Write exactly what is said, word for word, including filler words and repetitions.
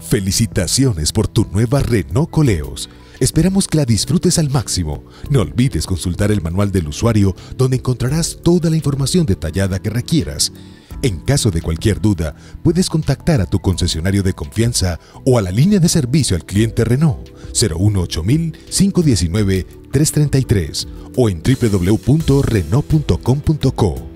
Felicitaciones por tu nueva Renault Koleos. Esperamos que la disfrutes al máximo. No olvides consultar el manual del usuario, donde encontrarás toda la información detallada que requieras. En caso de cualquier duda, puedes contactar a tu concesionario de confianza o a la línea de servicio al cliente Renault cero uno ocho mil, cinco uno nueve, tres tres tres o en w w w punto renault punto com punto co.